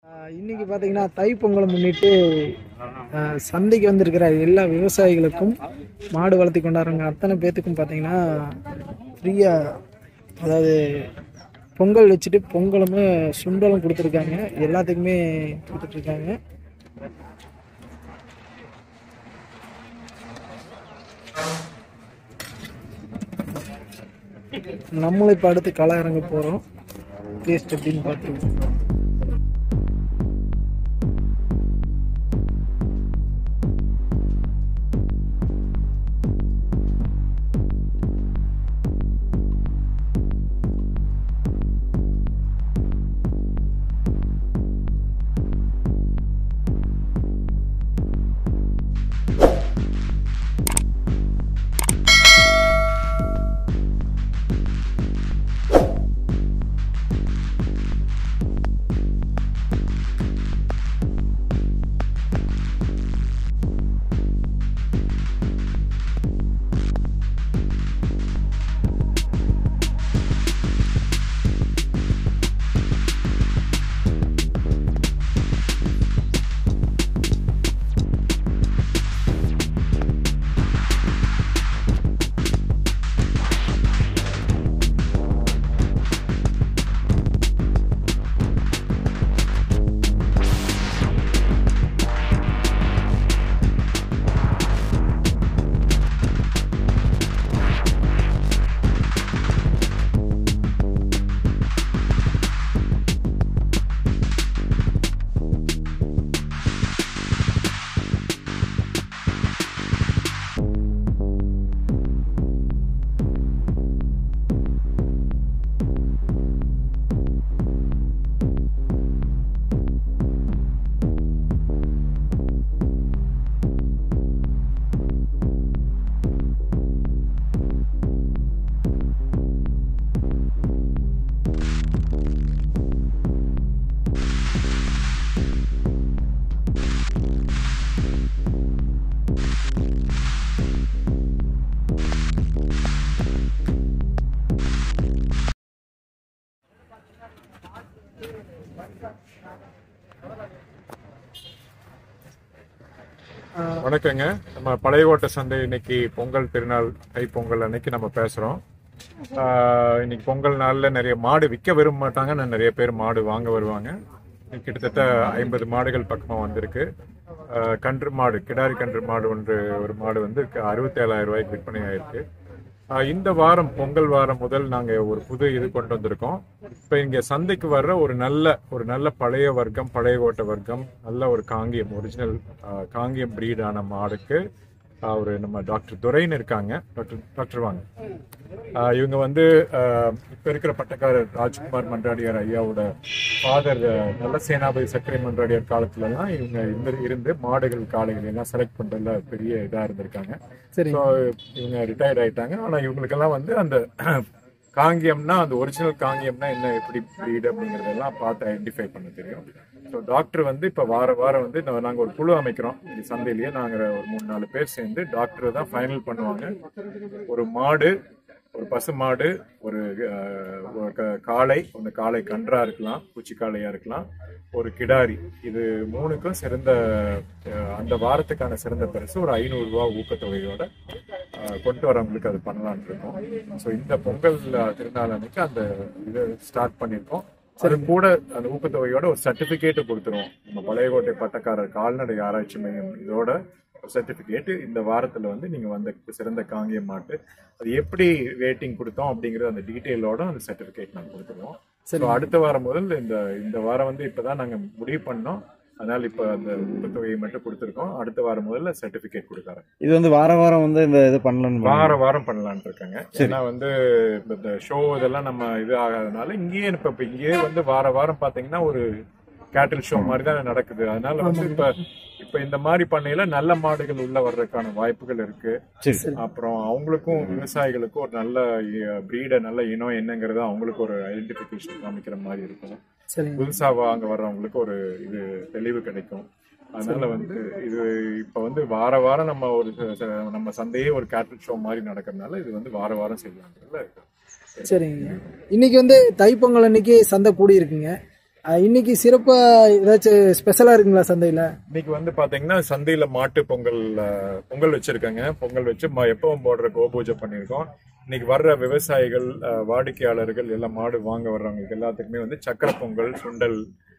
இன்னைக்கு பார்த்தீங்கன்னா தைப்பொங்கலை முன்னிட்டு சந்தைக்கு வந்திருக்கிற எல்லா விவசாயிகளுக்கும் மாடு வளர்த்தி கொண்டாடுறவங்க அத்தனை பேர்த்துக்கும் பார்த்தீங்கன்னா ஃப்ரீயாக அதாவது பொங்கல் வச்சுட்டு பொங்கலும் சுண்டலும் கொடுத்துருக்காங்க. எல்லாத்துக்குமே கொடுத்துட்ருக்காங்க. நம்மளும் இப்போ அடுத்து களை இறங்க போகிறோம். டேஸ்ட் எப்படின்னு பார்த்துருக்கோம். வணக்கங்க. நம்ம பழையகோட்டை சந்தை இன்னைக்கு பொங்கல் திருநாள் தைப்பொங்கல் அன்னைக்கு நம்ம பேசுறோம். இன்னைக்கு பொங்கல் நாள்ல நிறைய மாடு விற்க விரும்ப மாட்டாங்க, நிறைய பேர் மாடு வாங்க வருவாங்க. கிட்டத்தட்ட 50 மாடுகள் பக்கமா வந்திருக்கு. கன்று மாடு, கிடாரி கன்று மாடு ஒரு மாடு வந்து 67,000 ரூபாய்க்கு விற்பனை ஆயிருக்கு. இந்த வாரம் பொங்கல் வாரம் முதல் நாங்க ஒரு புது இது கொண்டு வந்திருக்கோம். இப்ப இங்க சந்தைக்கு வர்ற ஒரு நல்ல பழைய வர்க்கம், பழையகோட்டை வர்க்கம், நல்ல ஒரு காங்கியம், ஒரிஜினல் காங்கியம் பிரீடான மாடுக்கு ஒரு நம்ம டாக்டர் துரைன்னு இருக்காங்க. டாக்டர் வாங்க. இவங்க வந்து இப்ப இருக்கிற பட்டக்காரர் ராஜ்குமார் மன்றாடியார் ஐயாவோட ஃபாதர் நல்ல சேனாபதி சக்கரை மன்றாடியார் காலத்துல எல்லாம் இவங்க இருந்து மாடுகள் காளைகள் எல்லாம் செலக்ட் பண்றதுல பெரிய இதா இருந்திருக்காங்க. இவங்க ரிட்டையர்ட் ஆயிட்டாங்க. ஆனா இவங்களுக்கெல்லாம் வந்து அந்த காங்கியம்னா, அந்த ஒரிஜினல் காங்கியம்னா என்ன, எப்படி பிரீடு அப்படிங்கறதெல்லாம் பார்த்து ஐடென்டிஃபை பண்ண தெரியும். ஸோ டாக்டர் வந்து இப்போ வாரம் வந்து நாங்கள் ஒரு குழு அமைக்கிறோம். இந்த சந்தையிலேயே நாங்கள் ஒரு 3-4 பேர் சேர்ந்து டாக்டர் தான் ஃபைனல் பண்ணுவாங்க. ஒரு மாடு, ஒரு பசு மாடு, ஒரு காளை, ஒன்று காளை கன்றா இருக்கலாம், பூச்சி காளையா இருக்கலாம், ஒரு கிடாரி, இது 3க்கும் சிறந்த அந்த வாரத்துக்கான சிறந்த பரிசு ஒரு 500 ரூபா ஊக்கத்தொகையோட கொண்டு வரவங்களுக்கு அது பண்ணலான் இருக்கோம். ஸோ இந்த பொங்கல் திருநாள் அன்னைக்கு அந்த இதை ஸ்டார்ட் பண்ணியிருக்கோம். அது கூட அந்த ஊக்கத்தொகையோட ஒரு சர்டிபிகேட் கொடுத்துருவோம். நம்ம பழையகோட்டை பட்டக்காரர் கால்நடை ஆராய்ச்சி மையம் இதோட சர்டிபிகேட் இந்த வாரத்துல வந்து நீங்க வந்த சிறந்த காங்கிய மாட்டு அது எப்படி ரேட்டிங் கொடுத்தோம் அப்படிங்கறது அந்த டீட்டெயிலோட அந்த சர்டிபிகேட் நாங்க கொடுத்துருவோம். ஸோ அடுத்த வாரம் முதல் இந்த வாரம் வந்து இப்பதான் நாங்க முடிவு பண்ணோம். அதனால இப்ப அந்த ஊக்கத்தொகையை மட்டும் கொடுத்துருக்கோம். அடுத்த வாரம் முதல்ல சர்டிபிகேட் கொடுக்காரு. இது வந்து வாரம் வந்து இந்த இது பண்ணலாம், வாரம் பண்ணலான்னு இருக்காங்க. ஏன்னா வந்து இந்த ஷோ இதெல்லாம் நம்ம இது ஆகாதனால இங்கேயே இங்கேயே வந்து வாரம் பாத்தீங்கன்னா ஒரு கேட்டில் ஷோ மாதிரி தான் நடக்குது. அதனால வந்து இப்ப இந்த மாதிரி பண்ணையில நல்ல மாடுகள் உள்ள வர்றதுக்கான வாய்ப்புகள் இருக்கு. அப்புறம் அவங்களுக்கும் விவசாயிகளுக்கும் ஒரு நல்ல பிரீட, நல்ல இனம் என்னங்கிறது அவங்களுக்கு ஒரு ஐடென்டிபிகேஷன் காமிக்கிற மாதிரி இருக்கும். புதுசா வாங்க வர்றவங்களுக்கு ஒரு இது தெளிவு கிடைக்கும். அதனால வந்து இது இப்ப வந்து வாரம் நம்ம சந்தையே ஒரு கேட்டில் ஷோ மாதிரி நடக்கிறதுனால இது வந்து வாரம் செய்யலாம்ன்றதுல. சரிங்க. இன்னைக்கு வந்து தைப்பொங்கல் அன்னைக்கு சந்தை கூடி இருக்குங்க. இன்னைக்கு சிறப்பா ஏதாச்சும் ஸ்பெஷலா இருக்குங்களா சந்தையில? இன்னைக்கு வந்து பாத்தீங்கன்னா சந்தையில மாட்டு பொங்கல் வச்சிருக்காங்க. பொங்கல் வச்சு எப்பவும் போடுற கோபூஜை பண்ணியிருக்கோம். இன்னைக்கு வர்ற விவசாயிகள், வாடிக்கையாளர்கள் எல்லாம் மாடு வாங்க வர்றவங்களுக்கு எல்லாத்துக்குமே வந்து சக்கரை பொங்கல், சுண்டல்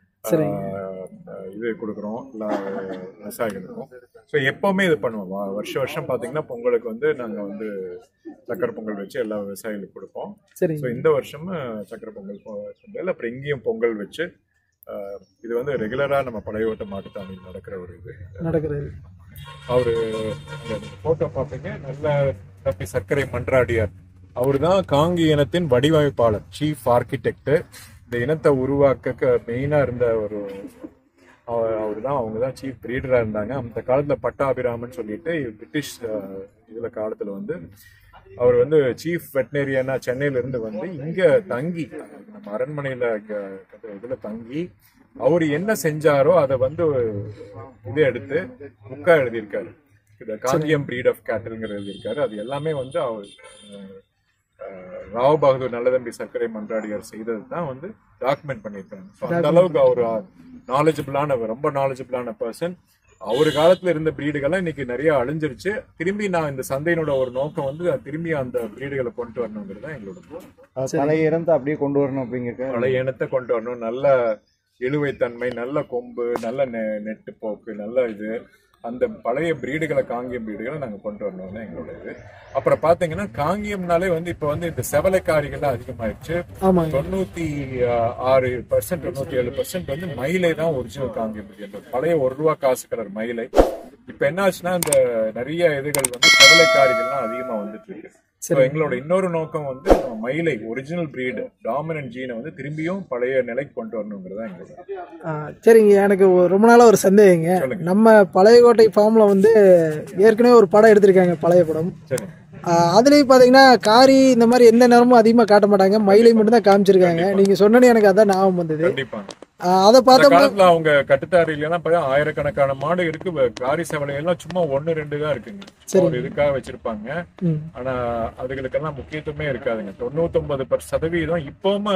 இது கொடுக்குறோம் விவசாயிகளுக்கும். ஸோ எப்பவுமே இது பண்ணுவோம். வருஷம் பாத்தீங்கன்னா பொங்கலுக்கு வந்து நாங்க வந்து சக்கரை பொங்கல் வச்சு எல்லா விவசாயிகளுக்கும் கொடுப்போம். ஸோ இந்த வருஷமும் சக்கரை பொங்கல் சுண்டல், அப்புறம் இங்கேயும் பொங்கல் வச்சு இது வந்து ரெகுலரா நம்ம பழையோட்ட மாட்டுத்தாவணியில் நடக்கிற ஒரு இது நடக்கிறது. அவரு போட்டோ பார்ப்பீங்க, நல்ல தம்பி சர்க்கரை மன்றாடியார். அவரு தான் காங்கி இனத்தின் வடிவமைப்பாளர், சீஃப் ஆர்கிடெக்ட். இந்த இனத்தை உருவாக்க மெயினா இருந்த ஒரு அவங்க தான் சீஃப் பிரீடரா இருந்தாங்க. அந்த காலத்துல பட்டாபிராமன் சொல்லிட்டு பிரிட்டிஷ் இதுல காலத்துல வந்து அவர் வந்து சீஃப் வெட்டினரியானா சென்னையில இருந்து வந்து இங்க தங்கி நம்ம அரண்மனையில இதுல தங்கி அவர் என்ன செஞ்சாரோ அதை வந்து இதை எடுத்து புக்கா எழுதியிருக்காரு. இந்த காங்கியம் பிரீட் ஆஃப் கேட்டல்ங்கிற எழுதியிருக்காரு. அது எல்லாமே வந்து அவர் ராவ் பகதூர் நல்லதம்பி சர்க்கரை மன்றாடியார் செய்தது தான் வந்து டாக்குமெண்ட் பண்ணியிருக்காங்க. அந்த அளவுக்கு அவர் ரொம்ப நாலேஜபிளான பர்சன். அவரு காலத்துல இருந்த பிரீடுகள்லாம் இன்னைக்கு நிறைய அழிஞ்சிருச்சு. திரும்பி நான் இந்த சந்தையினோட ஒரு நோக்கம் வந்து திரும்பி அந்த பிரீடுகளை கொண்டு வரணுங்கிறது தான் எங்களோட பழைய இனத்தை அப்படியே கொண்டு வரணும் அப்படிங்கிற பழைய இனத்தை கொண்டு வரணும். நல்ல இழுவைத்தன்மை, நல்ல கொம்பு, நல்ல நெட்டு போக்கு, நல்ல இது, அந்த பழைய பிரீடுகளை, காங்கியம் பிரீடுகளை நாங்க கொண்டு வரணும்னு எங்களோட இது. அப்புறம் பாத்தீங்கன்னா காங்கியம்னாலே வந்து இப்ப வந்து இந்த செவலைக்காரிகள்லாம் அதிகமாயிடுச்சு. 96%, 97% வந்து மயிலை தான் ஒரிஜினல் காங்கியம் பிரீடு. பழைய ₹1 காசு கலர் மயிலை. இப்ப என்ன ஆச்சுன்னா இந்த நிறைய இதுகள் வந்து செவலைக்காரிகள்லாம் அதிகமா வந்துட்டு இருக்கு. எங்களோட இன்னொரு நோக்கம் வந்து மயிலை ஒரிஜினல் பிரீடு, டாமினன்ட் ஜீனை வந்து திரும்பியும் பழைய நிலைக்கு கொண்டு வரணுங்கிறதா எங்களோட. சரிங்க, எனக்கு ரொம்ப நாளா ஒரு சந்தேகங்க. நம்ம பழையகோட்டை ஃபார்ம்ல வந்து ஏற்கனவே ஒரு படம் எடுத்திருக்காங்க, பழைய படம். சரி. அதுலயும் பாத்தீங்கன்னா காரி இந்த மாதிரி எந்த நேரமும் அதிகமா காட்ட மாட்டாங்க, மயிலை மட்டும் தான் காமிச்சிருக்காங்க. நீங்க சொன்னோன்னு எனக்கு அதான் ஞாபகம் வந்தது. அதை பார்த்தா அவங்க கட்டுத்தாரிலாம் ஆயிரக்கணக்கான மாடு இருக்கு. காரி செவலை எல்லாம் சும்மா 1-2 தான் இருக்குங்க. ஒரு இதுக்காக வச்சிருப்பாங்க. ஆனா அதுகளுக்கெல்லாம் முக்கியத்துவமே இருக்காதுங்க. 99% இப்பவும்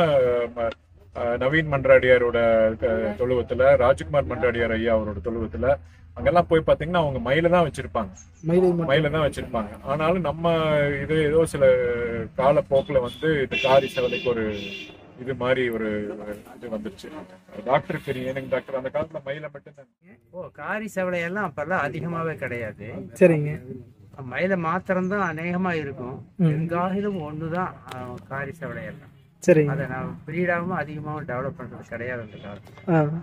நவீன் மன்றாடியாரோட தொழுவத்துல, ராஜ்குமார் மன்றாடியார் ஐயா அவரோட தொழுவத்துல அங்கெல்லாம் போய் பாத்தீங்கன்னா அவங்க மயில தான் வச்சிருப்பாங்க. ஆனாலும் நம்ம இது ஏதோ சில காலப்போக்குல வந்து இந்த காரி செவலைக்கு ஒரு இது மாதிரி ஒரு இது வந்துருச்சு. டாக்டர் தெரியும் எனக்கு, டாக்டர் அந்த காலத்துல மயில மட்டும் காரி செவலையெல்லாம் அப்பெல்லாம் அதிகமாவே கிடையாது. சரிங்க. மயில மாத்திரம்தான் அநேகமா இருக்கும். எங்காகிலும் ஒண்ணுதான் காரி செவலையெல்லாம். சரி. அதை நான் பிரீடாகவும் அதிகமாகவும் டெவலப் பண்றது கிடையாது அந்த காலத்துல.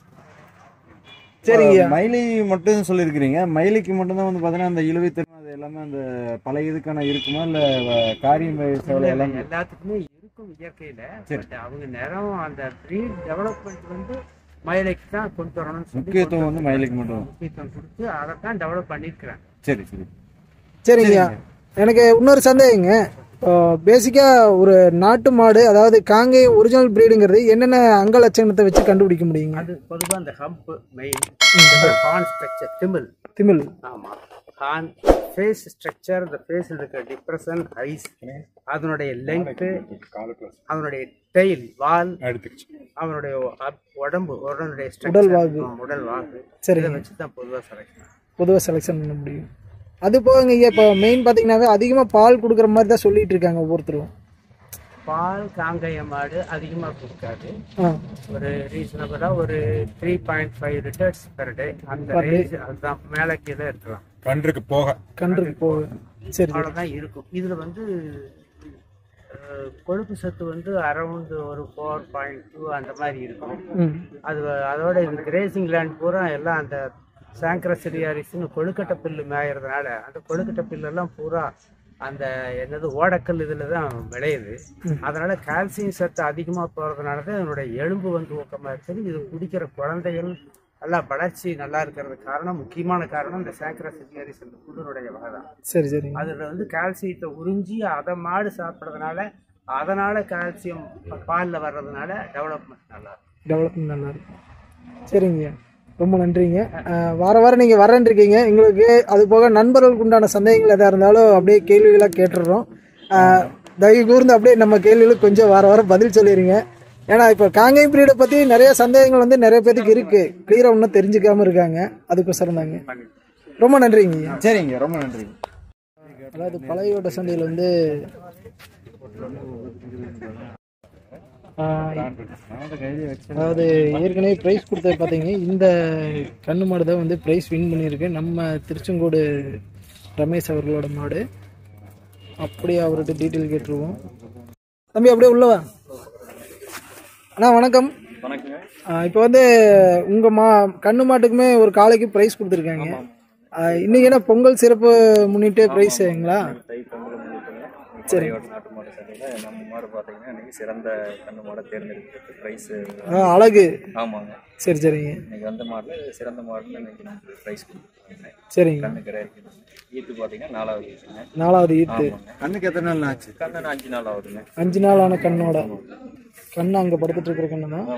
சரிங்க. மயிலை மட்டும் சொல்லியிருக்கிறீங்க. மயிலைக்கு மட்டும்தான் வந்து பாத்தீங்கன்னா அந்த இழுவைத்தன்மை அது எல்லாமே அந்த பழைய இதுக்கான இருக்குமா, இல்ல காரியம் செவலை எல்லாம் எல்லாத்துக்குமே இருக்கும் இயற்கையில. அவங்க நேரம் அந்த பிரீட் டெவலப்மெண்ட் வந்து மயிலைக்கு தான் கொண்டு வரணும்னு முக்கியத்துவம் வந்து மயிலைக்கு மட்டும் முக்கியத்துவம் கொடுத்து அதைத்தான் டெவலப் பண்ணிருக்கிறேன். சரி. சரிங்க. எனக்கு இன்னொரு சந்தேகங்க. பேசிக்கா ஒரு நாட்டு மாடு, அதாவது காங்கை ஒரிஜினல் பிரீடுங்கிறது என்னென்ன அங்க லட்சணத்தை வச்சு கண்டுபிடிக்க முடியுங்க? அது பொதுவாக அந்த ஹம்ப், மெயின், ஹார்ன் ஸ்ட்ரக்சர், திமில். ஆமா, ஹார்ன், ஃபேஸ் ஸ்ட்ரக்சர், இந்த ஃபேஸில் இருக்கிற டிப்ரெஷன், ஐஸ், அதனுடைய லெங்க்த்து, அதனுடைய டெயில், வால், அவனுடைய உடம்பு, உடனுடைய உடல் வாகு, இதை வச்சு தான் பொதுவாக செலெக்ஷன் பண்ண முடியும். அது போங்க. இப்போ மெயின் பார்த்தீங்கன்னாவே அதிகமாக பால் கொடுக்குற மாதிரி தான் சொல்லிட்டு இருக்காங்க ஒவ்வொருத்தரும். பால் காங்கேய மாடு அதிகமாக கொடுக்காது. ஒரு ரீசனபிளாக ஒரு 3.5 லிட்டர்ஸ் பெர் டே, அந்த ரேஞ்ச் அதுதான். மேலே கீழே இருக்கலாம் கன்றுக்கு போக. சரி, அவ்வளோதான் இருக்கும். இதில் வந்து கொழுப்பு சத்து வந்து அரௌண்ட் ஒரு 4.2 அந்த மாதிரி இருக்கும். அதோட இது கிரேசிங் லேண்ட் பூரா எல்லாம் அந்த சாங்கரசிலியாரிஸ்னு கொழுக்கட்டை பில்லு மேயறதுனால அந்த கொழுக்கட்டை பில்லெல்லாம் பூரா அந்த என்னது ஓடக்கல் இதில் தான் விளையுது. அதனால கால்சியம் சத்து அதிகமாக போகிறதுனால தான் இதனுடைய எலும்பு வந்து ஊக்கமாக இருக்குது. இது குடிக்கிற குழந்தைகள் நல்லா வளர்ச்சி நல்லா இருக்கிறது காரணம், முக்கியமான காரணம் இந்த சாங்கரசிலியாரிஸ் அந்த புல்லுடைய வகை தான். சரி. அதில் வந்து கால்சியத்தை உறிஞ்சி அதை மாடு சாப்பிட்றதுனால, அதனால கால்சியம் பாலில் வர்றதுனால டெவலப்மெண்ட் நல்லா இருக்கும். சரிங்க, ரொம்ப நன்றிங்க. வாரம் நீங்கள் வரேன்ருக்கீங்க. எங்களுக்கு அது போக நண்பர்களுக்கு உண்டான சந்தேகங்கள் எதாக இருந்தாலும் அப்படியே கேள்விகளாக கேட்டுடுறோம். தயவு கூர்ந்து அப்படியே நம்ம கேள்விகளுக்கு கொஞ்சம் வாரம் பதில் சொல்லிடுங்க. ஏன்னா இப்போ காங்கேயம் பிரீடை பற்றி நிறைய சந்தேகங்கள் வந்து நிறைய பேருக்கு இருக்கு, கிளியராக ஒன்றும் தெரிஞ்சுக்காம இருக்காங்க. அதுக்கோசரம் தாங்க. ரொம்ப நன்றிங்க. சரிங்க, ரொம்ப நன்றி. அதாவது பழையோட சந்தையில் வந்து அதாவது ஏற்கனவே ப்ரைஸ் கொடுத்தது பார்த்தீங்க, இந்த கண்ணு மாடு தான் வந்து ப்ரைஸ் வின் பண்ணியிருக்கு. நம்ம திருச்செங்கோடு ரமேஷ் அவர்களோட மாடு. அப்படியே அவர்கிட்ட டீட்டெயில் கேட்டுருவோம். தம்பி அப்படியே உள்ளவா. அண்ணா வணக்கம். இப்போ வந்து உங்கள் கண்ணு மாட்டுக்குமே ஒரு காலைக்கு ப்ரைஸ் கொடுத்துருக்காங்க. இன்னைக்கு என்ன பொங்கல் சிறப்பு முன்னிட்டு ப்ரைஸுங்களா? சரி. நம்ம மாடு பார்த்தீங்கன்னா இன்னைக்கு சிறந்த கண்ணு மாடை தேர்ந்தெடுக்கிறது ப்ரைஸ் அழகு. ஆமாங்க. சரி சரிங்க. இன்னைக்கு வந்த மாடில் சிறந்த மாடுன்னு இன்னைக்கு நமக்கு ப்ரைஸ் கொடுத்துருக்காங்க. சரிங்க. கண்ணு கிடையாது. ஈத்து பார்த்தீங்கன்னா 4வது ஈத்துங்க. 4வது ஈத்து. கண்ணுக்கு எத்தனை நாள் ஆச்சு? கண்ணு 5 நாள் ஆகுதுங்க. 5 நாள் ஆன கண்ணோட கண்ணு அங்கே படுத்துட்டு இருக்கிற கண்ணு தான்.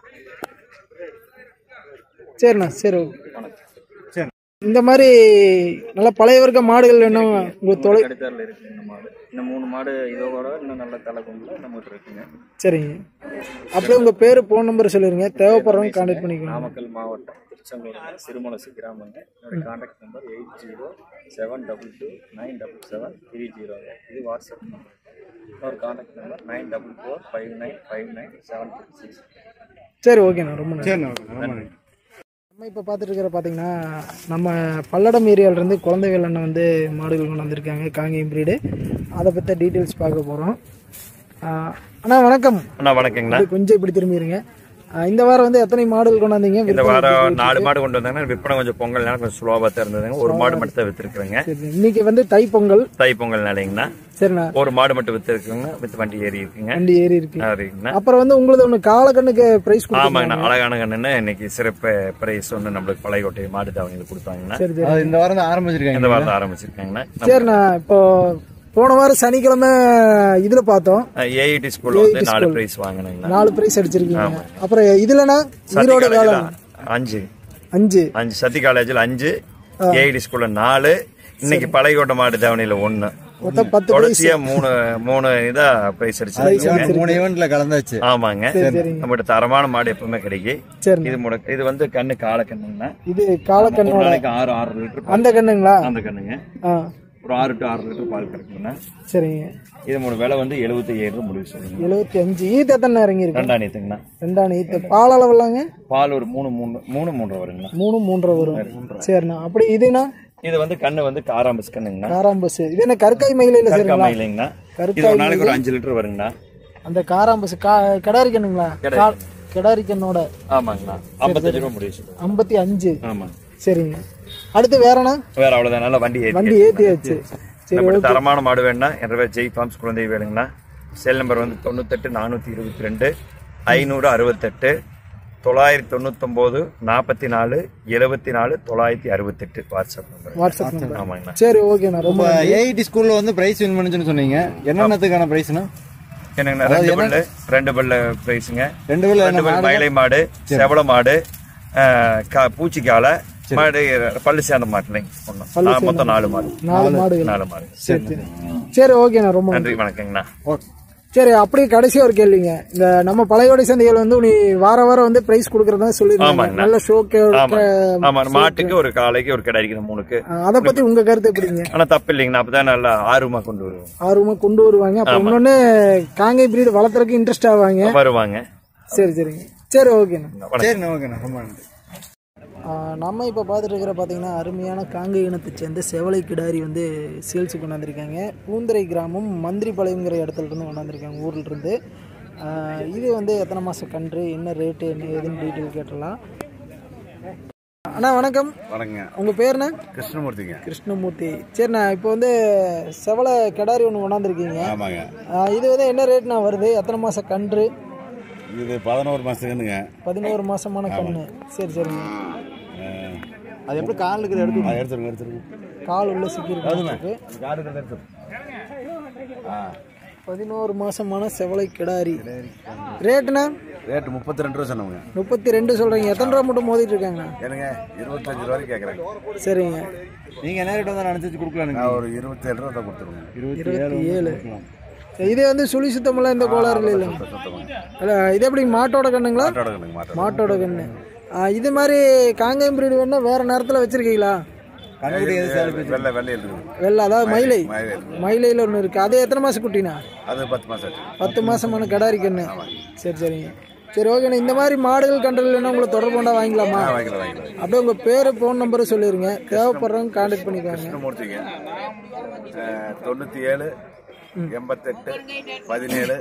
சரிண்ணா. சரி. சரி. இந்த மாதிரி நல்ல பழைய வர்க்க மாடுகள் வேணும் உங்கள் தொலை கடிதாரில் இருக்குது இந்த மாடு. இந்த 3 மாடு இதோட இன்னும் நல்ல தலை கொம்புல நம்மகிட்ட இருக்குங்க. சரிங்க. அப்படியே உங்கள் பேர் ஃபோன் நம்பர் சொல்லிடுங்க, தேவைப்படுறவங்க கான்டாக்ட் பண்ணிக்கலாம். நாமக்கல் மாவட்டம் திருச்செங்கோடு சிறுமலசு கிராமங்க. என்னோட கான்டாக்ட் நம்பர் 8072297730. இது வாட்ஸ்அப் நம்பர். இன்னொரு கான்டாக்ட் நம்பர் 9445959756. சரி, ஓகேண்ணா. ரொம்ப நன்றி. சரிண்ணா, ரொம்ப நன்றி. நம்ம இப்போ பார்த்துட்டு இருக்கிற பார்த்தீங்கன்னா நம்ம பல்லடம் ஏரியாவிலேருந்து குழந்தைவேல் அண்ணன் வந்து மாடுகள் கொண்டு வந்திருக்காங்க, காங்கேயம் பிரீடு. அதை பற்றி டீட்டெயில்ஸ் பார்க்க போகிறோம். அண்ணா வணக்கம். அண்ணா வணக்கங்கண்ணா. கொஞ்சம் இப்படி திரும்பிடுங்க. இந்த வாரம் வந்து எத்தனை மாடுகள் கொண்டாந்தீங்க? இந்த வாரம் 4 மாடு கொண்டு வந்தாங்க. விற்பனை கொஞ்சம் பொங்கல் நேரம் கொஞ்சம் ஸ்லோவா தான் இருந்ததுங்க. ஒரு மாடு மட்டும் தான் வித்துருக்குறேங்க. இன்னைக்கு வந்து தை பொங்கல். தை பொங்கல் நாளைங்கண்ணா. சரிண்ணா. ஒரு மாடு மட்டும் வித்துருக்குங்க. வித்து வண்டி ஏறி இருக்குங்க. வண்டி ஏறி இருக்கு. அப்புறம் வந்து உங்களுக்கு ஒண்ணு காலக்கண்ணுக்கு பிரைஸ் கொடுத்தாங்க. ஆமாங்கண்ணா. அழகான கண்ணுன்னு இன்னைக்கு சிறப்பு பிரைஸ் ஒன்று நம்மளுக்கு பழையகோட்டை மாடு தாவணியில் கொடுத்தாங்கண்ணா. இந்த வாரம் தான் ஆரம்பிச்சிருக்காங்க. இந்த வாரம் தான் ஆரம்பிச்சிருக்காங்கண்ணா. சரிண்ணா. இப்போ போன வாரம் சனிக்கிழமை இதுல பார்த்தோம், ஏஐடி ஸ்கூல்ல வந்து 4 பிரைஸ் வாங்கினாங்க. 4 பிரைஸ் அடிச்சிருக்கீங்க. அப்புறம் இதுலனா ஈரோடு வேலை 5 சத்தி காலேஜில் 5, ஏஐடி ஸ்கூல்ல 4, இன்னைக்கு பழையகோட்டை மாடு தாவணியில 1. தொடர்ச்சியா 3 இதா பிரைஸ் அடிச்சிருக்காங்க. 3 ஈவென்ட்ல கலந்தாச்சு. ஆமாங்க. நம்மகிட்ட தரமான மாடு எப்பவுமே கிடைக்கும். இது வந்து கண்ணு கால கண்ணுங்கண்ணா. இது கால கண்ணு. 6 லிட்டர் அந்த கண்ணுங்களா? அந்த கண்ணுங்க. ஒரு 6 to 6 லிட்டர் பால் கிடைக்குங்கண்ணா. சரிங்க. இது விலை வந்து 77 முடிவு சொல்லுங்க. 75. ஈத்து எத்தனை இறங்கி இருக்கு? 2 ஈத்துங்கண்ணா. 2 ஈத்து. பால் அளவுலாங்க? பால் ஒரு 3 வருங்கண்ணா. 3 வரும். சரிண்ணா. அப்படி இதுனா? இது வந்து கண்ணு வந்து காராம்பஸ் கண்ணுங்கண்ணா. காராம்பஸ். இது என்ன கற்காய் மயில? கற்காய் மயிலைங்கண்ணா. இது ஒரு நாளைக்கு ஒரு 5 லிட்டர் வருங்கண்ணா. அந்த காராம்பஸ் கிடாரி கண்ணுங்களா? கிடாரி கண்ணோட. ஆமாங்கண்ணா. 55 ரூபாய் முடிவு சொல்லுங்க. 55. ஆமாங்க. சரிங்க. அடுத்து வேறண்ணா? வேற அவ்வளவுதான். நல்லா வண்டி ஏத்தியாச்சு. தரமான மாடு வேணும்னா என்ற பேர் ஜெய் ஃபார்ம்ஸ் குழந்தை வேணுங்கண்ணா. செல் நம்பர் வந்து 98 422 568 999 44 74 968 வாட்ஸ்அப் நம்பர். ஆமாங்கண்ணா. சரி, ஓகேண்ணா. ரொம்ப ஏஐடி ஸ்கூல்ல வந்து பிரைஸ் வின் பண்ணுச்சுன்னு சொன்னீங்க. என்னென்னத்துக்கான பிரைஸ்னா? என்னங்கண்ணா? 2 பல்ல பிரைஸுங்க. 2 பல்ல மயிலை மாடு, செவள மாடு, பூச்சிக்காலை மாடு, பல்லு சேர்ந்த மாட்டுலைங்க. மொத்தம் 4 மாடு. சரி, ஓகேண்ணா. ரொம்ப நன்றி. வணக்கங்கண்ணா. சரி, அப்படியே கடைசி ஒரு கேள்விங்க. இந்த நம்ம பழையோடை சந்தைகள் வந்து நீ வார வாரம் வந்து பிரைஸ் கொடுக்கறதா சொல்லிருக்காங்க. நல்ல ஷோக்கு. ஆமா, மாட்டுக்கு ஒரு காலைக்கு ஒரு கடை அடிக்கிற 3க்கு. அத பத்தி உங்க கருத்து எப்படிங்க? ஆனா தப்பு இல்லைங்கண்ணா. அப்பதான் நல்லா ஆர்வமா கொண்டு வருவாங்க. அப்ப இன்னொன்னு காங்கேயம் பிரீடு வளர்த்துறதுக்கு இன்ட்ரெஸ்ட் வருவாங்க. சரிங்க. சரி, ஓகேண்ணா. ரொம்ப நன்றி. நம்ம இப்போ பார்த்துட்டு இருக்கிற பார்த்தீங்கன்னா அருமையான காங்கேய இனத்தை சேர்ந்த செவலை கிடாரி வந்து சேல்ஸுக்கு கொண்டாந்துருக்காங்க. பூந்துரை கிராமம் மந்திரிபாளையங்கிற இடத்துல இருந்து கொண்டாந்துருக்காங்க, ஊரில் இருந்து. இது வந்து எத்தனை மாதம் கன்று, என்ன ரேட்டு, என்ன ஏதுன்னு டீட்டெயில் கேட்டலாம். அண்ணா வணக்கம். வணக்கங்க. உங்கள் பேருண்ணா? கிருஷ்ணமூர்த்திங்க. கிருஷ்ணமூர்த்தி. சரிண்ணா. இப்போ வந்து செவலை கிடாரி ஒன்று கொண்டாந்துருக்கீங்க. ஆமாங்க. இது வந்து என்ன ரேட்னா வருது, எத்தனை மாதம் கன்று? இது 11 மாதத்துக்குங்க. 11 மாதமான கன்று. சரிங்க. அது எப்படி கால் இருக்கிற எடுத்துருங்க. கால் உள்ள சிக்கிருக்கு. 11 மாசமான செவலை கிடாரி. ரேட்டுனா? ரேட்டு 32 ரூபா சொன்னவங்க. 32 சொல்றீங்க. எத்தனை ரூபா மட்டும் மோதிட்டு இருக்காங்க? எனக்கு 25 ரூபாய் கேட்குறாங்க. சரிங்க. நீங்க என்ன ரேட் வந்து அனுசரிச்சு கொடுக்கலாம்? ஒரு 27 ரூபா தான் கொடுத்துருங்க. 27. இதே வந்து சுழி சுத்தமெல்லாம் இந்த கோளாறு இல்லைங்க. இது எப்படி மாட்டோட கண்ணுங்களா? மாட்டோட கண்ணு. இது மாதிரி காங்கேயம் பிரீடு வேணா வேற நேரத்தில் வச்சிருக்கீங்களா? வெள்ளை, அதாவது மயிலையில் ஒன்று இருக்கு. அது எத்தனை மாசம் குட்டினா? 10 மாசமான கிடாரி கண்ணு. சரி சரிங்க. சரி ஓகேண்ணா. இந்த மாதிரி மாடுகள் கன்றுகள் வேணா உங்களை தொடர்பு கொண்டா வாங்கிக்கலாமா? அப்படியே உங்கள் பேர் ஃபோன் நம்பரும் சொல்லிடுங்க, தேவைப்படுறவங்க கான்டாக்ட் பண்ணிக்கோங்க. 97 88 17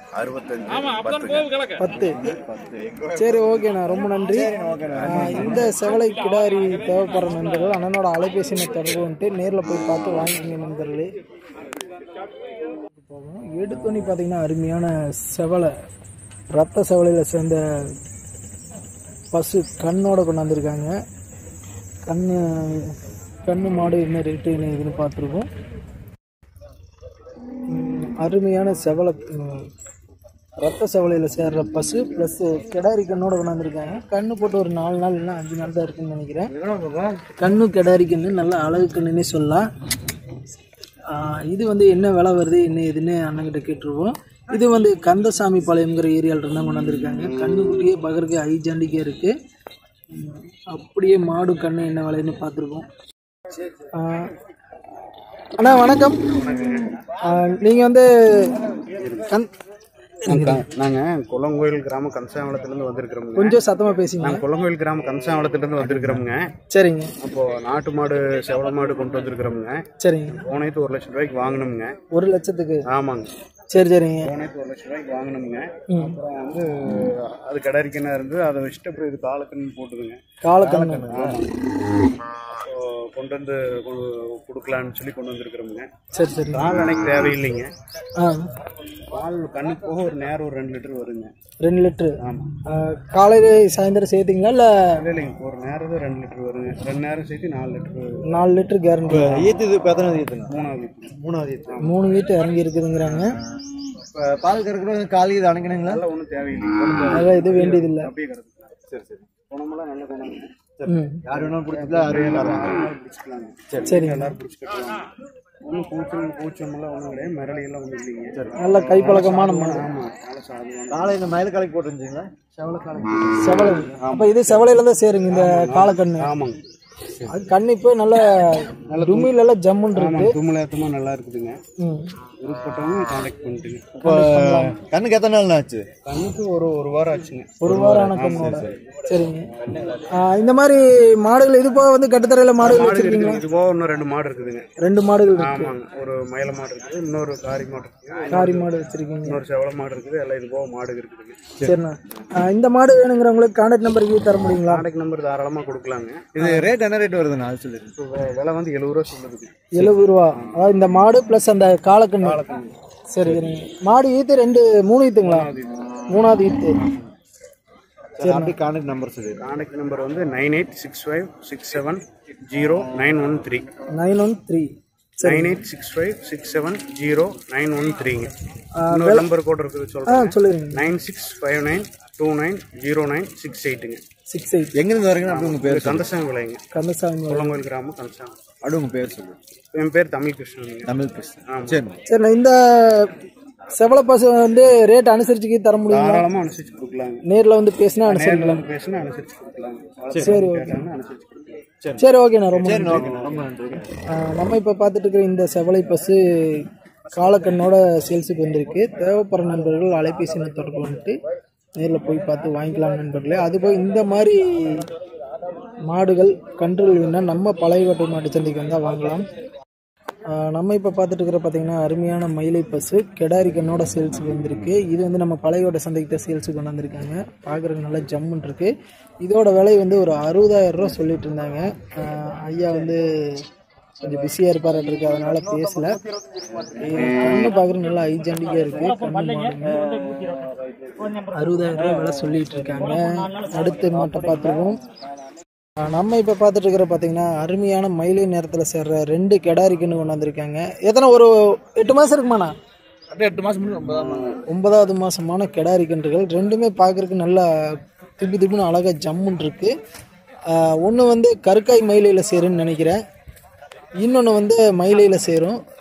65 10. சரி ஓகேண்ணா, ரொம்ப நன்றி. இந்த செவலை கிடாரி தேவைப்படுற நண்பர்கள் அண்ணனோட அலைபேசியை தொடர்பு வந்துட்டு நேரில் போய் பார்த்து வாங்கிக்கிங்க நண்பர்களே. போகும் எடுத்தோன்னே பார்த்தீங்கன்னா அருமையான செவலை, ரத்த செவலையில் சேர்ந்த பசு கண்ணோட கொண்டாந்துருக்காங்க. கண்ணு மாடு என்ன ரேட்டு என்ன இதுன்னு பார்த்துருக்கோம். அருமையான செவலை, ரத்த செவலையில் சேர்ற பசு ப்ளஸ் கிடாரி கண்ணோட கொண்டாந்துருக்காங்க. கண்ணு போட்டு ஒரு 4 நாள் இல்லைன்னா 5 நாள் தான் இருக்குன்னு நினைக்கிறேன். கண்ணு கிடாரி கண்ணு நல்ல அழகு கண்ணுன்னே சொல்லலாம். இது வந்து என்ன விலை வருது என்ன ஏதுன்னு அண்ணங்கிட்ட கேட்டுருவோம். இது வந்து கந்தசாமி பாளையம்ங்கிற ஏரியாவில் இருந்தால் கொண்டாந்துருக்காங்க. கண்ணுக்குட்டியே பகருக்கு ஐஜாண்டிக்கே இருக்குது. அப்படியே மாடு கண்ணு என்ன விலைன்னு பார்த்துருக்கோம். அண்ணா வணக்கம். நீங்கள் வந்து நாங்கள் குளங்கோயில் கிராமம் கம்சாவளத்துலேருந்து வந்திருக்கிறோமுங்க. கொஞ்சம் சத்தமாக பேசிங்க. நாங்கள் குளங்கோயில் கிராமம் கம்சாவளத்துலேருந்து வந்திருக்கிறோமுங்க. சரிங்க. அப்போது நாட்டு மாடு செவல மாடு கொண்டு வந்திருக்கிறோமுங்க. சரிங்க. போனேத்து 1 லட்சம் ரூபாய்க்கு வாங்கினோமுங்க. 1 லட்சத்துக்கு? ஆமாங்க. சரி சரிங்க. போனேத்து 1 லட்சம் ரூபாய்க்கு வாங்கினோமுங்க. அப்புறம் வந்து அது கிடாரிக்கண்ணா இருந்து அதை வச்சுட்டு அப்புறம் இது காலக்கண்ணு போட்டுதுங்க. காலக்கண்ணு கொண்டு வந்து கொடுக்கலான்னு சொல்லி கொண்டு வந்துருக்குறோமுங்க. சரி சரி. பால் அன்னைக்கு தேவையில்லைங்க. பால் கண்ணுக்கு போக ஒரு நேரம் ஒரு 2 லிட்டர் வருங்க. 2 லிட்டரு? ஆமாம். காலையில் சாயந்தரம் சேர்த்திங்களா இல்லை? இல்லைங்க, ஒரு நேரம் 2 லிட்டர் வருங்க. 2 நேரம் சேர்த்து 4 லிட்டரு. 4 litre guarantee. ஈத்து இப்போ எத்தனை ஈத்துங்க? 3வது ஈத்து. 3 ஈத்து இறங்கி இருக்குதுங்கிறாங்க. பால் கறக்கூட காலி இது அணைக்கணுங்களா? அதெல்லாம் ஒன்றும் தேவையில்லை. அதெல்லாம் இது வேண்டியதில்லை. அப்படியே கிடக்கு. சரி சரி. குணமெல்லாம் நல்ல குணங்க. யார் வேணாலும் பிடிச்சிக்கலாம், பிடிச்சிக்கலாங்க. சரி, எல்லாரும் பிடிச்சிக்கலாம். ஒன்றும் பூச்சமெல்லாம் ஒன்றும் கிடையாது, மிரளியெல்லாம் ஒன்றும் இல்லைங்க. சரி, நல்ல கைப்பழக்கமான மாடு. ஆமாம், நல்லா சாதுவான. காலை இந்த மயில் கலைக்கு போட்டுருந்துச்சிங்களா? செவலை. அப்போ இது செவலையில தான் சேருங்க இந்த காலக்கண்ணு? ஆமாங்க. அது கண்ணு இப்போ நல்ல தும்மில எல்லாம் ஜம்முன்னு இருக்கு. தும்மிலேத்தமா நல்லா இருக்குதுங்க. விருப்பப்பட்டவங்க கான்டாக்ட் பண்ணிட்டுங்க. இப்போ கண்ணுக்கு எத்தனை நாள் ஆச்சு? கண்ணுக்கு ஒரு வாரம் ஆச்சுங்க. 1 வாரம் ஆன கண்ணோட. சரிங்க. இந்த மாதிரி மாடுகள் இது போக வந்து கட்டுத்தரையில மாடுகள் வச்சிருக்கீங்க? இது போக இன்னும் 2 மாடு இருக்குதுங்க. 2 மாடுகள் இருக்கு. ஆமாங்க. ஒரு மயில மாடு இருக்குது, இன்னொரு காரி மாடு இருக்குது. காரி மாடு வச்சிருக்கீங்க. இன்னொரு செவல மாடு இருக்குது. எல்லாம் இது போக மாடு இருக்குதுங்க. சரிண்ணா. இந்த மாடு வேணுங்கிறவங்களுக்கு கான்டாக்ட் நம்பருக்கு தர முடியுங்களா? கான்டாக்ட் நம்பர் தாராளமாக கொடுக்கலாங்க. இது ரேட் என்ன ரேட் வருதுண்ணா? அது சொல்லிடுங்க. விலை வந்து 70 ரூபா சொல்லுதுங்க. 70 ரூபா. அதாவது இந்த மாடு பிளஸ் அந்த காலக்கண்ணு. சரி சரிங்க. மாடு ஈத்து 3 ஈத்துங்களா? 3வது ஈத்து. சரி, அப்படி கான்டாக்ட் நம்பர் சொல்லிடுங்க. கான்டாக்ட் நம்பர் வந்து 9865670913. 913. 9865670913. இன்னொரு நம்பர் கூட இருக்குது சொல்றேன். சொல்லுங்க. 9659290968ங்க. 68. எங்கிருந்து வரீங்க? அப்படி உங்க பேர்? கந்தசாமி விளையுங்க. கந்தசாமி குளங்கோயில் கிராமம் கந்தசாமி. அப்படி உங்க பேர் சொல்லுங்க. என் பேர் தமிழ் கிருஷ்ணன். தமிழ் கிருஷ்ணன். சரி சரிண்ணா. இந்த செவல பசு வந்து ரேட் அனுசரிச்சு தர முடியுமா? தாராளமா அனுசரிச்சு கொடுக்கலாங்க. நேரில் வந்து பேசினா அனுசரிக்கலாம். அனுசரிச்சு கொடுக்கலாங்க. சரி ஓகே. அனுசரிச்சு கொடுக்கலாம். சரி ஓகேண்ணா. ரொம்ப ரொம்ப நன்றி. நம்ம இப்போ பார்த்துட்டு இருக்கிற இந்த செவலை பசு காலக்கண்ணோட சேல்ஸுக்கு வந்திருக்கு. தேவைப்படுற நண்பர்கள் அலைபேசி தொடர்பு வந்துட்டு நேரில் போய் பார்த்து வாங்கிக்கலாம் நண்பர்களே. அதுபோல் இந்த மாதிரி மாடுகள் கன்றுகள் வேணால் நம்ம பழையகோட்டை மாட்டு சந்தைக்கு வந்தால் வாங்கலாம். நம்ம இப்போ பார்த்துட்டு இருக்கிற பார்த்தீங்கன்னா அருமையான மயிலை பசு கிடாரி கண்ணோட சேல்ஸுக்கு வந்திருக்கு. இது வந்து நம்ம பழையகோட்டை சந்தைக்கு தான் சேல்ஸுக்கு கொண்டு வந்திருக்காங்க. பார்க்குறதுக்கு நல்லா ஜம்முன்னு இருக்குது. இதோட விலை வந்து ஒரு 60,000 ரூபா சொல்லிட்டு இருந்தாங்க. ஐயா வந்து கொஞ்சம் பிஸியாக இருப்பாருக்கு, அதனால பேசல. கண்ணு பார்க்குறது நல்லா ஐஜாண்டிக்காக இருக்குது. கண்ணு மாடுங்க 60,000 ரூபா விலை சொல்லிட்டு இருக்காங்க. அடுத்த மாட்டை பார்த்துருவோம். நம்ம இப்போ பார்த்துட்டு இருக்கிற பார்த்தீங்கன்னா அருமையான மயிலை நேரத்தில் சேர்ற 2 கிடாரி கன்று கொண்டு வந்திருக்காங்க. எத்தனை ஒரு 8 மாதம் இருக்குமாண்ணா? 8 மாதம் 9வது மாதமான கிடாரி கன்றுகள். ரெண்டுமே பார்க்குறதுக்கு நல்லா திப்புன்னு அழகாக ஜம்முன்னு இருக்குது. ஒன்று வந்து கருக்காய் மயிலையில் சேருன்னு நினைக்கிறேன், இன்னொன்று வந்து மயிலையில் சேரும்.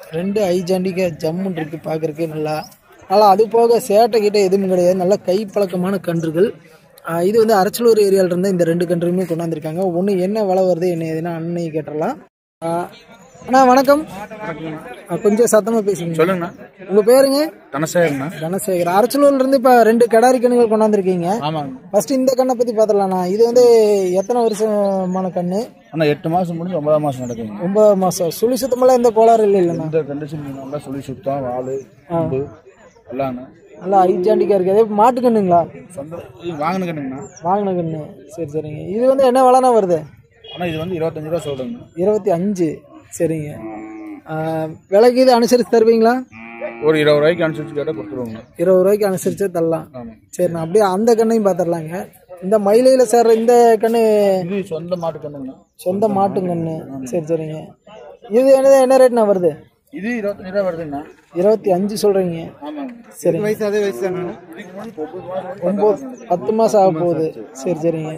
2 ஐஜாண்டிக்க ஜம்முன்னு இருக்குது பார்க்குறக்கே நல்லா. அது போக சேட்டை கிட்ட எதுவும் கிடையாது. நல்லா கைப்பழக்கமான கன்றுகள். இது வந்து அரச்சலூர் ஏரியாவிலிருந்து இந்த 2 கன்றுமே கொண்டாந்துருக்காங்க. ஒன்று என்ன விலை வருது என்ன எதுனா அன்னை கேட்டுடலாம். அண்ணா வணக்கம். கொஞ்சம் சத்தமாக பேசுங்க. சொல்லுங்கண்ணா. உங்கள் பேருங்க? தனசேகர்ண்ணா. தனசேகர். அரச்சலூர்லேருந்து இப்போ 2 கிடாரி கண்ணுகள் கொண்டாந்துருக்கீங்க. ஆமாங்க. ஃபர்ஸ்ட் இந்த கண்ணை பற்றி பார்த்துடலாண்ணா. இது வந்து எத்தனை வருஷமான கண்ணு? அண்ணா 8 மாதம் முடிஞ்சு 9ஆம் மாதம் நடக்குங்க. 9 மாதம். சுழி சுத்தமெல்லாம் எந்த கோளாறு இல்லைண்ணா? இந்த கண்டிஷன் நல்லா சுழி சுத்தம் வாழு அம்பு எல்லாண்ணா நல்லா ஐஜாண்டிக்காக இருக்குது. அதே மாட்டு கண்ணுங்களா? சொந்த வாங்கின கண்ணுங்கண்ணா. வாங்கின கண்ணு. சரி சரிங்க. இது வந்து என்ன விலைனா வருது? ஆனால் இது வந்து 25 ரூபா சொல்லுங்க. 25. சரிங்க. விலைக்கு இது அனுசரித்து தருவீங்களா? ஒரு 20 ரூபாய்க்கு அனுசரித்து கேட்டால் கொடுத்துருவோங்க. 20 ரூபாய்க்கு அனுசரித்து தரலாம். சரிண்ணா. அப்படியே அந்த கண்ணையும் பார்த்துடலாங்க. இந்த மயிலையில் சேர்ற இந்த கண்ணு இது சொந்த மாட்டு கண்ணுங்கண்ணா. சொந்த மாட்டு கண்ணு. சரி சரிங்க. இது என்ன ரேட்ண்ணா வருது? இது 25 ரூபா வருதுங்கண்ணா. 25 சொல்கிறீங்க. ஆமாங்க. சரி. வயசு அதே வயசு தானே? 10 மாதம் ஆக போகுது. சரி சரிங்க.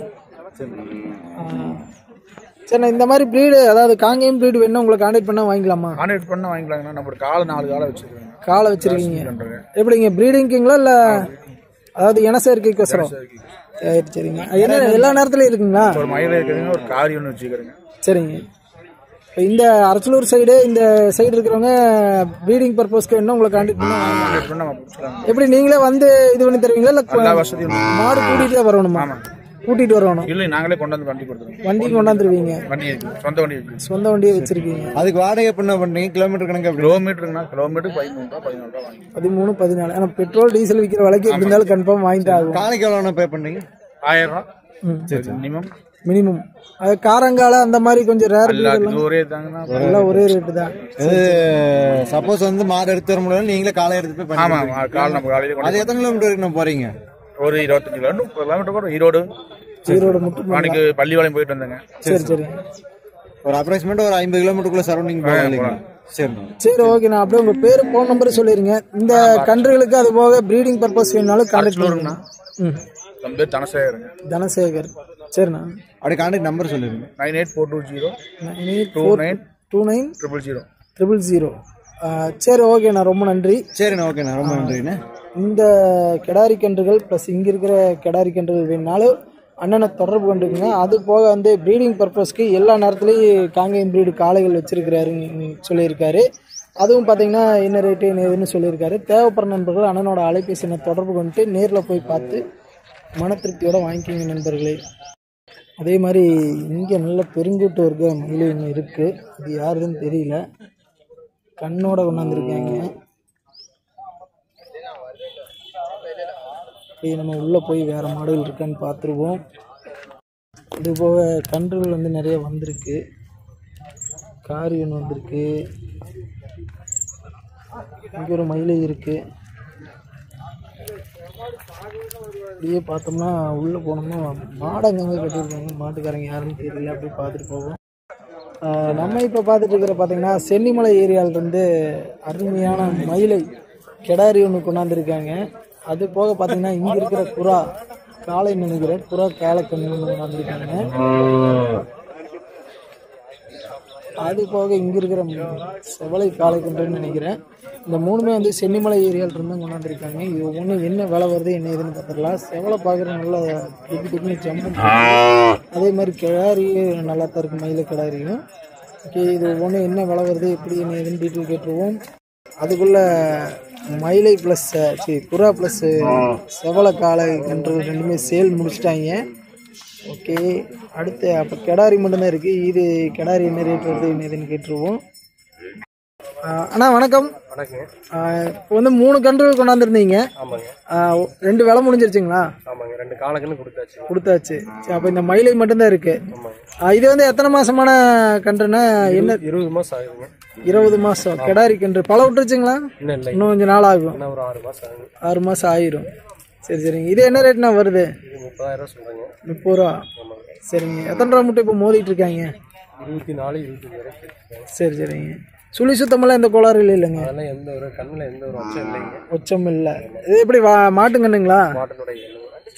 சரிண்ணா. இந்த மாதிரி ப்ரீடு, அதாவது காங்கேயம் ப்ரீடு வேணும் உங்களுக்கு கான்டாக்ட் பண்ணால் வாங்கிக்கலாமா? கான்டாக்ட் பண்ணால் வாங்கிக்கலாங்கண்ணா. நம்ம காலை 4 காலை வச்சுருக்கோங்க. காலை வச்சுருக்கீங்க. எப்படிங்க ப்ரீடிங்க்குங்களா இல்லை அதாவது இனச்சேர்க்கைக்கோசரம்? சரி சரிங்க. என்ன எல்லா நேரத்துலையும் இருக்குங்களா? ஒரு மயில இருக்குதுங்க, ஒரு காரி ஒன்று வச்சுக்கிறேங்க. சரிங்க. இப்போ இந்த அரச்சலூர் சைடு இந்த சைடு இருக்கிறவங்க ப்ரீடிங் பர்பஸ்க்கு வேணும் உங்களை கான்டாக்ட் பண்ண எப்படி நீங்களே வந்து இது பண்ணி தருவீங்களா இல்லை மாடு கூட்டிகிட்டே வரணுமா? கூட்டிகிட்டு வரணும். இல்லை நாங்களே கொண்டாந்து வண்டி கொடுத்துருவோம். வண்டி கொண்டாந்துருவீங்க? வண்டி இருக்கு, சொந்த வண்டி இருக்கு. சொந்த வண்டியை வச்சிருக்கீங்க. அதுக்கு வாடகை என்ன பண்ணுறீங்க? கிலோமீட்டர் கணக்கு? கிலோமீட்டருங்கண்ணா. கிலோமீட்டருக்கு 13 ரூபா 14 ரூபா வாங்கி 13 14. ஆனால் பெட்ரோல் டீசல் விற்கிற விலைக்கு எப்படி இருந்தாலும் கன்ஃபார்ம் வாங்கிட்டு ஆகும். காலைக்கு எவ்வளோ பே பண்ணுறீங்க? 1000 ரூபா. சரி மினிமம். அது காரங்கால அந்த மாதிரி கொஞ்சம் ரேர் ஒரே தாங்கண்ணா. எல்லாம் ஒரே ரேட்டு தான். சப்போஸ் வந்து மாடு எடுத்து வர முடியல நீங்களே காலை எடுத்து போய் ஆமா காலை நம்ம காலையில. அது எத்தனை கிலோமீட்டர் நம்ம போறீங்க? ஒரு 25 கிலோமீட்டர் 30 கிலோமீட்டர் கூட. ஈரோடு மட்டும் அன்னைக்கு பள்ளிவாளையம் போயிட்டு வந்தேங்க. சரி சரி. ஒரு அப்ராக்சிமேட்டா ஒரு 50 கிலோமீட்டருக்குள்ள சரௌண்டிங் போகலாம். சரி சரி ஓகே. நான் அப்படியே உங்க பேரு ஃபோன் நம்பர் சொல்லிருங்க. இந்த கன்றுகளுக்கு அது போக ப்ரீடிங் பர்பஸ் வேணாலும் கான்டாக்ட் பண்ணுங்க. நம்ம பேர் தனசேகருங்க. தனசேகர். சரிண்ணா. அப்படியே கான்டாக்ட் நம்பர் சொல்லிருங்க. 9842092900. சரி ஓகேண்ணா. ரொம்ப நன்றி. சரிண்ணா. ஓகேண்ணா. ரொம்ப நன்றிண்ணா. இந்த கிடாரி கன்றுகள் ப்ளஸ் இங்கே இருக்கிற கிடாரி கன்றுகள் வேணுனாலும் அண்ணனை தொடர்பு கொண்டுக்குங்க. அது போக வந்து ப்ரீடிங் பர்பஸ்க்கு எல்லா நேரத்துலையும் காங்கேயம் ப்ரீடு காளைகள் வச்சிருக்கிறாருன்னு சொல்லியிருக்காரு. அதுவும் பார்த்தீங்கன்னா என்ன ரேட்டு என்ன ஏதுன்னு சொல்லியிருக்காரு. தேவைப்படுற நண்பர்கள் அண்ணனோட அலைபேசி எண்ணை தொடர்பு கொண்டு நேரில் போய் பார்த்து மன திருப்தியோடு வாங்கிக்கிங்க நண்பர்களே. அதே மாதிரி இங்கே நல்ல பெருங்கூட்டு வர்க்க மயில் ஒன்று இருக்குது. அது யாருன்னு தெரியல. கண்ணோட கொண்டாந்துருக்காங்க. நம்ம உள்ளே போய் வேறு மாடுகள் இருக்கான்னு பார்த்துருவோம். இது போக கன்றுகள் வந்து நிறைய வந்திருக்கு. காரி ஒன்று வந்திருக்கு. இங்கே ஒரு மயிலை இருக்குது. அப்படியே பார்த்தோம்னா உள்ளே போனோம்னா மாடு அங்கங்கே கட்டியிருக்காங்க. மாட்டுக்காரங்க யாருன்னு தெரியல. அப்படியே பார்த்துட்டு போவோம். நம்ம இப்போ பார்த்துட்டு இருக்கிற பார்த்தீங்கன்னா சென்னிமலை ஏரியாவிலேருந்து அருமையான மயிலை கிடாரி ஒன்று கொண்டாந்துருக்காங்க. அது போக பார்த்தீங்கன்னா இங்கே இருக்கிற புறா காளை நினைக்கிறேன். புறா காளை கண்ணு ஒன்று கொண்டாந்துருக்காங்க. அது போக இங்கே இருக்கிற செவலை காளை கன்றுன்னு நினைக்கிறேன். இந்த 3மே வந்து சென்னிமலை ஏரியாவிலிருந்து கொண்டாந்துருக்காங்க. இது ஒவ்வொன்று என்ன விலை வருது என்ன ஏதுன்னு பார்த்துடலாம். செவலை பார்க்குற நல்லா டிப்பி ஜம்பு. அதே மாதிரி கிடாரியும் நல்லா தான் இருக்குது. மயில கிடாரியும். ஓகே. இது ஒவ்வொன்று என்ன விலை வருது எப்படி என்ன ஏதுன்னு டீட்டெயில் கேட்டுருவோம். அதுக்குள்ளே மயிலை ப்ளஸ் புறா ப்ளஸ் செவலை காளை கன்றுகள் 2மே சேல் முடிச்சிட்டாங்க. ஓகே. அடுத்து அப்போ கிடாரி மட்டும்தான் இருக்குது. இது கிடாரி என்ன ரேட் வருது என்ன ஏதுன்னு கேட்டுருவோம். அண்ணா வணக்கம். வணக்கம். இப்போ வந்து 3 கன்றுகள் கொண்டாந்துருந்தீங்க. ஆமாங்க. 2 விலை முடிஞ்சிருச்சுங்களா? ஆமாங்க. 2 காலக்கன்று கொடுத்தாச்சு. சரி. அப்போ இந்த மயிலை மட்டும்தான் இருக்கு. இது வந்து எத்தனை மாசமான கன்றுன்னா? என்ன 20 மாசம் ஆகுதுங்க. 20 மாசம் கிடாரி கன்று. பல விட்டுருச்சுங்களா? இன்னும் கொஞ்சம் நாள் ஆகும். ஒரு 6 மாசம் ஆகும். 6 மாசம் ஆயிரும். சரி சரிங்க. இது என்ன ரேட்னா வருது? 30,000 சொல்றீங்க. 30 ரூபா. சரிங்க. எத்தனை ரூபா மட்டும் இப்போ மோதிட்டு இருக்காங்க? 24 25 வரைக்கும். சரி சரிங்க. சுழி சுத்தமெல்லாம் எந்த கோளாறு இல்லைங்க? அதெல்லாம் எந்த ஒரு கண்ணில் எந்த ஒரு ஒச்சம் இல்லைங்க. ஒச்சம் இல்லை. இது எப்படி மாட்டுங்கண்ணுங்களா? மாட்டினுடைய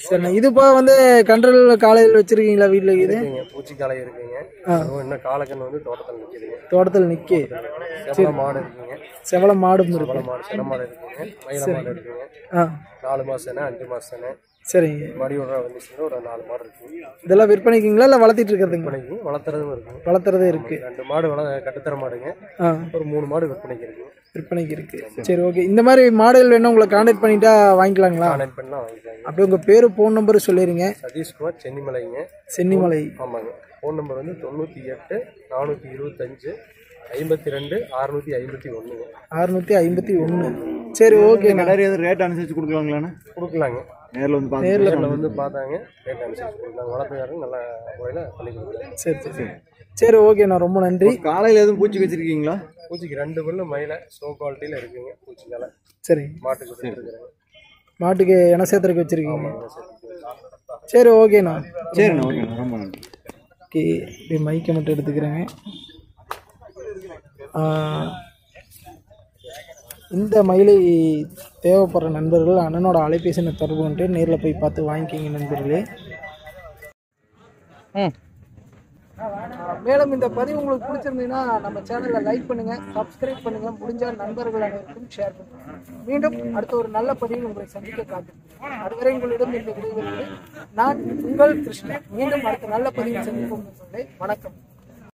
சரிண்ணா. இது போக வந்து கன்றுகள் காலையில் வச்சிருக்கீங்களா வீட்டில்? இது பூச்சி காலை இருக்குங்க. இன்னும் காலக்கண்ணு வந்து தோட்டத்தில் நிற்கிதுங்க. தோட்டத்தில் நிற்கி செவல மாடு இருக்குங்க. செவல மாடும் செவல இருக்கு. மாடு சென மாடு இருக்குங்க. மயில மாடு இருக்குங்க. 4 மாசம் 5 மாசம். சரிங்க. மடி விடுற வந்துச்சுன்னா ஒரு 4 மாடு இருக்குங்க. இதெல்லாம் விற்பனைக்குங்களா இல்லை வளர்த்திட்டு இருக்கிறதுங்க? விற்பனைக்கு வளர்த்துறதும் இருக்குங்க. வளர்த்துறதே இருக்கு. 2 மாடு கட்டுத்தர மாடுங்க. ஒரு 3 மாடு விற்பனைக்கு இருக்குங்க. விற்பனைக்கு இருக்கு. சரி, ஓகே. இந்த மாதிரி மாடுகள் வேணும் உங்களை கான்டாக்ட் பண்ணிட்டா வாங்கிக்கலாங்களா? கான்டாக்ட் பண்ணா வாங்கிக்கலாங்க. அப்படியே உங்க பேரு ஃபோன் நம்பர் சொல்லிடுங்க. சதீஷ்குமார், சென்னிமலைங்க. சென்னிமலை. ஆமாங்க. ஃபோன் நம்பர் வந்து 98 425 52 651. 651. சரி, ஓகே. நிறைய ரேட் அனுசரிச்சு கொடுக்கலாங்களாண்ணா? கொடுக்கலாங்க. நேரில் வந்து நேரில் வந்து பார்த்தாங்க ரேட் அனுசரிச்சு கொடுக்கலாங்க. வளர்த்துக்காரங்க நல்ல முறையில் பண்ணி கொடுக்குறாங்க. சரி சரி சரி, ஓகேண்ணா, ரொம்ப நன்றி. காலையில் எதுவும் பூச்சி வச்சிருக்கீங்களா? பூச்சிக்கு 2 பல்லு மயில சோ குவாலிட்டியில் இருக்குங்க. பூச்சி காலை. சரி. மாட்டுக்கு வச்சுருக்குறாங்க. மாட்டுக்கு என சேர்த்துறதுக்கு வச்சிருக்கீங்க. சரி, ஓகேண்ணா. சரிண்ணா, ஓகேண்ணா, ரொம்ப நன்றி. ஓகே, இப்படி மைக்கை மட்டும் எடுத்துக்கிறேங்க. இந்த மயிலை தேவைப்படுற நண்பர்கள் அண்ணனோட அலைபேசியை தொடர்பு கொண்டு நேரில் போய் பார்த்து வாங்கிக்கிங்க நண்பர்களே. மேலும் இந்த பதிவு உங்களுக்கு பிடிச்சிருந்தீங்கன்னா நம்ம சேனலை லைக் பண்ணுங்கள், சப்ஸ்கிரைப் பண்ணுங்கள், முடிஞ்சால் நண்பர்கள் அனைவருக்கும் ஷேர் பண்ணுங்கள். மீண்டும் அடுத்த ஒரு நல்ல பதிவில் உங்களை சந்திக்க காத்திருக்கிறேன். அதுவரை உங்களிடம் இந்த விடைபெறுவது நான் உங்கள் கிருஷ்ணன். மீண்டும் அடுத்த நல்ல பதிவில் சந்திப்போம். வணக்கம்.